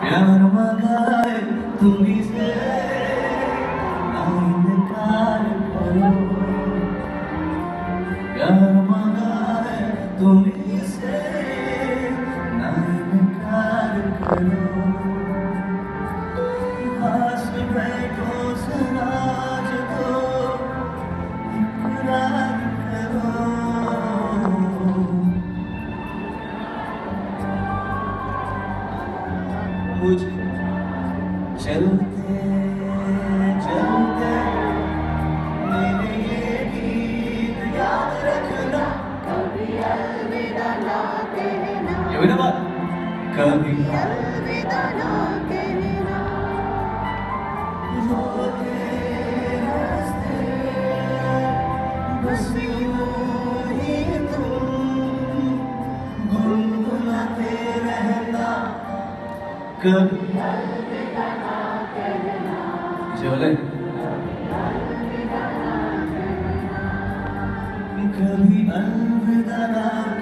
प्यार मगाए तुम्ही से इनकार करो, प्यार मगाए तुम्ही से इनकार करो, पास बैठो सराज दो इकरार करो। मुझे चलते चलते मेरे ये गीत याद रखना, कभी अलविदा ना कहना, ये भी ना बात, कभी अलविदा ना कहना, रोते हंसते बस यूं ही तुम गुनगुनाते रहना, कभी अलविदा ना कहना, चले कभी अलविदा ना